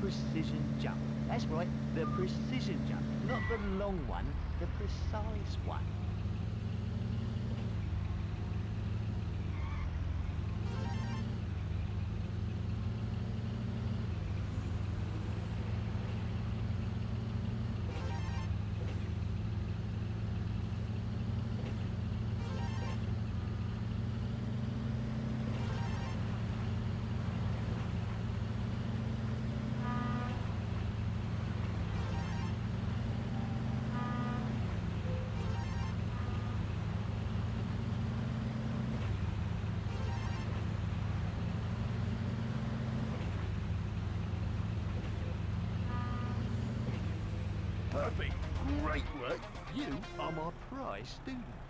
precision jump. That's right, the precision jump. Not the long one, the precise one. Perfect. Great work. You are my prize student.